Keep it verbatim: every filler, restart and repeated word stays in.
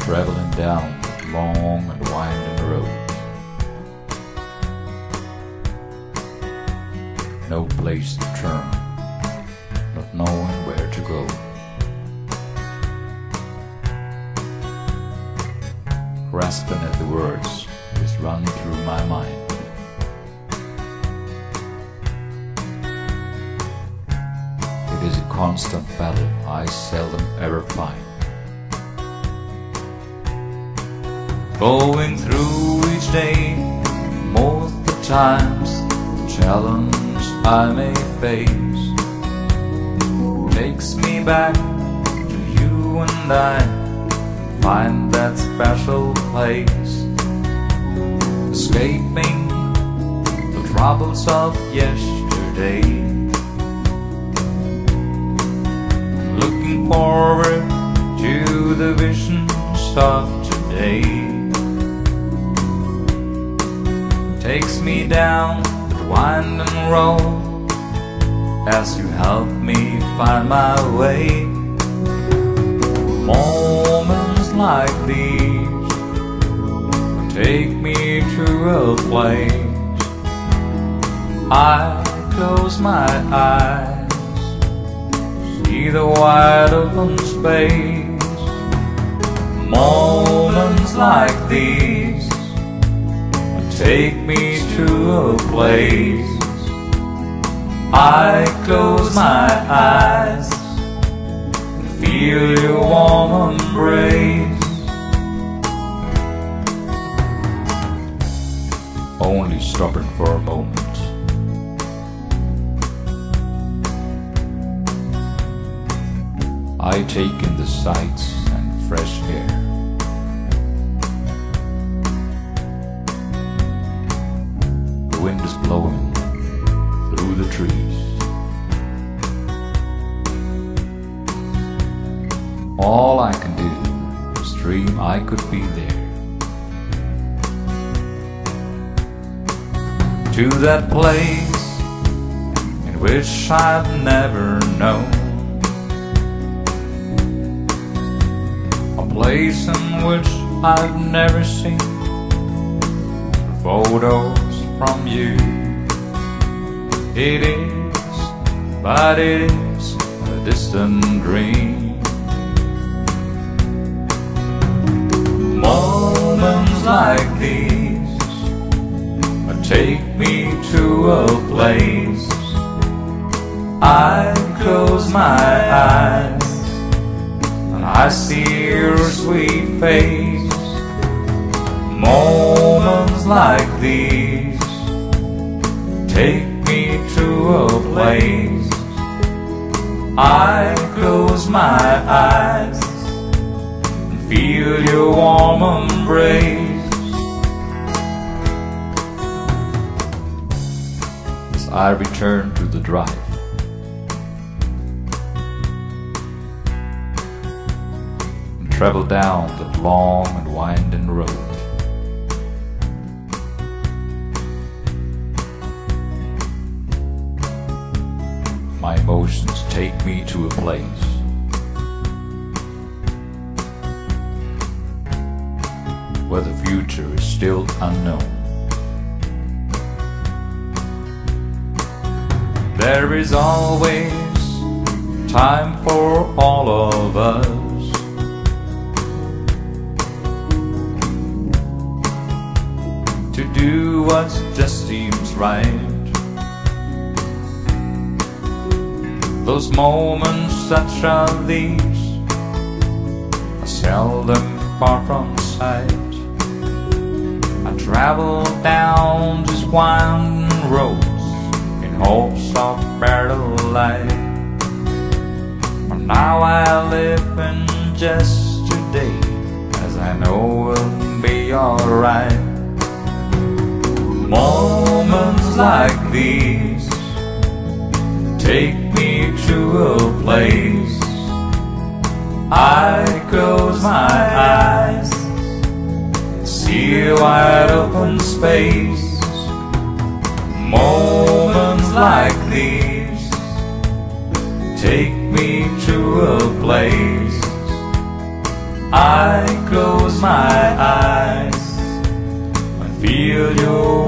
traveling down the long and winding road. No place to turn, not knowing where to go. Grasping at the words just run through my mind. It is a constant battle I seldom ever find. Going through each day, most of the times, the challenge I may face takes me back to you and I, find that special place, escaping the troubles of yesterday, looking forward to the visions of today. Takes me down the winding road as you help me find my way. Moments like these take me to a place. I close my eyes, see the wide open space. Moments like these take me to a place. I close my eyes and feel your warm embrace. Only stopping for a moment, I take in the sights and fresh air. The wind is blowing through the trees. All I can do is dream I could be there, to that place in which I've never known, a place in which I've never seen photos from you. It is, but it is a distant dream. Moments like these take me to a place. I close my eyes and I see your sweet face. Moments like these take me to a place. I close my eyes and feel your warm embrace. As I return to the drive, and travel down that long and winding road, my emotions take me to a place where the future is still unknown. There is always time for all of us to do what just seems right. Those moments such as these are seldom far from sight. I travel down these winding roads in hopes of better life. For now I live in just today, as I know it'll be alright. Moments like these take me to a place. I close my eyes, see a wide open space. Moments like these take me to a place. I close my eyes and feel your